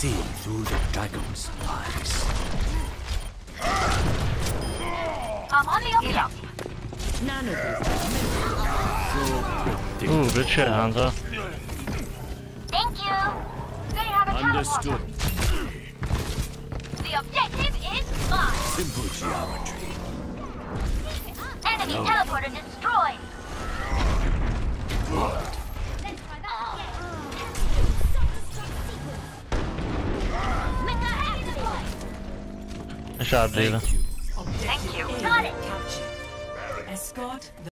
See through the dragon's eyes. I'm on the objective. Ooh, good shit, Hanzo. Thank you. They have a Understood. teleporter. The objective is mine. Simple geometry. Enemy teleporter destroyed. Good. Nice job, Diva. Thank you. Got it. Escort